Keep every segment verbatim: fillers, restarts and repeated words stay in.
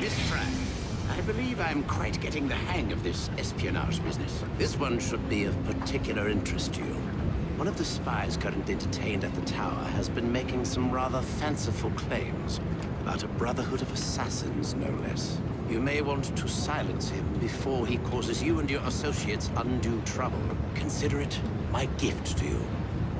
Miss Track, I believe I'm quite getting the hang of this espionage business. This one should be of particular interest to you. One of the spies currently detained at the tower has been making some rather fanciful claims about a brotherhood of assassins, no less. You may want to silence him before he causes you and your associates undue trouble. Consider it my gift to you.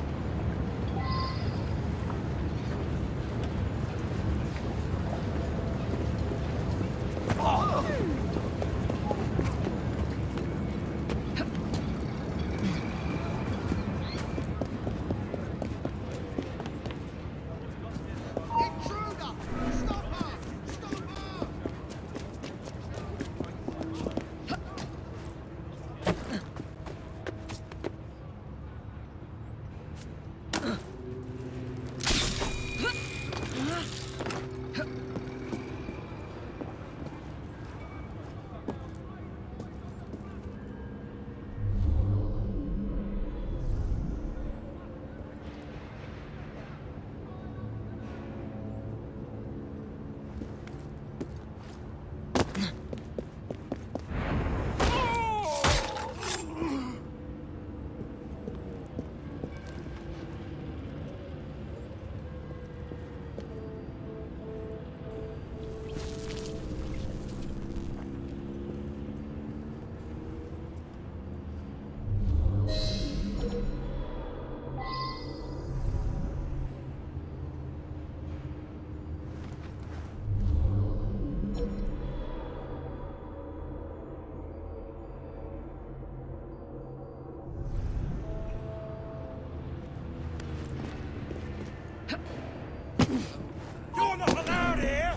You're not allowed here!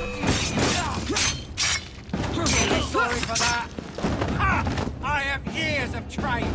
Sorry for that. Ha! I have years of training!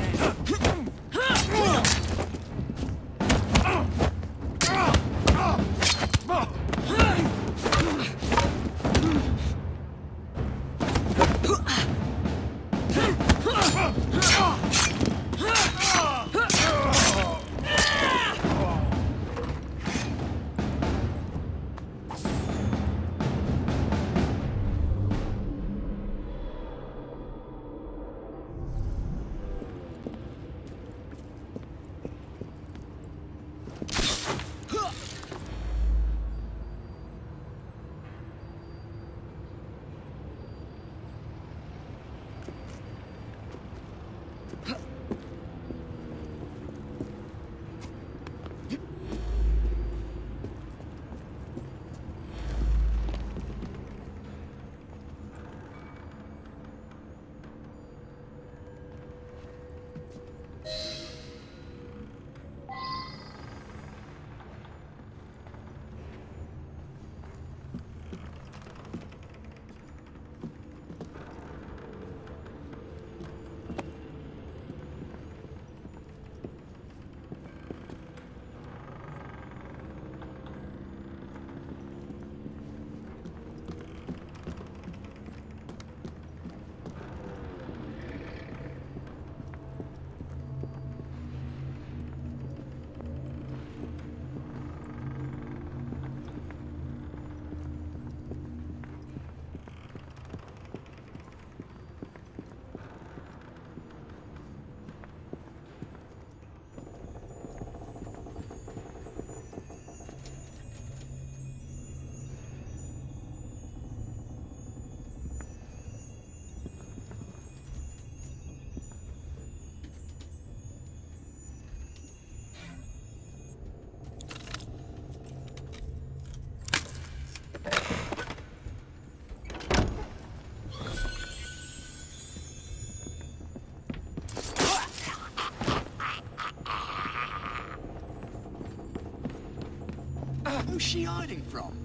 Who's she hiding from?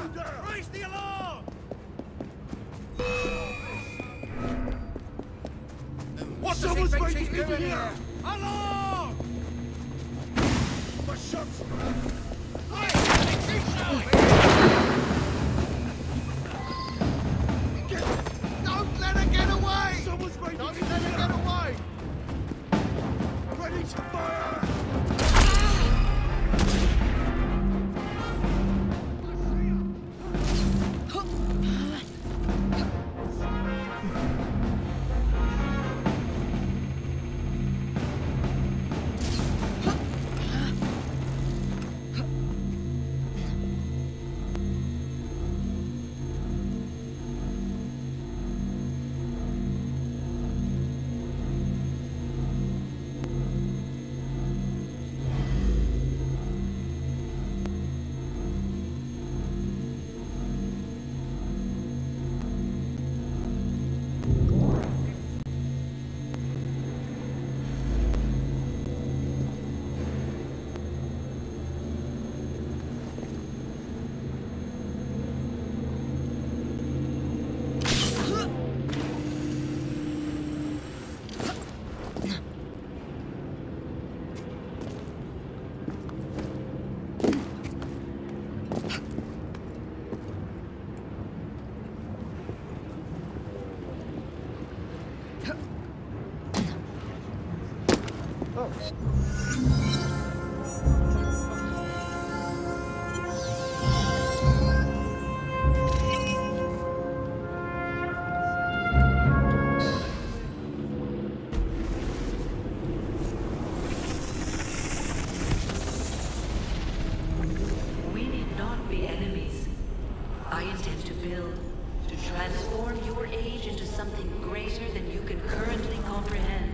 Raise the alarm! What Someone's does he think breaking she's into doing here. here? Alarm! My shots! Hey, keep showing! Get, don't let her get away! Someone's breaking Don't into let her here. get away! Ready to fire! We need not be enemies. I intend to build, to transform your age into something greater than you can currently comprehend.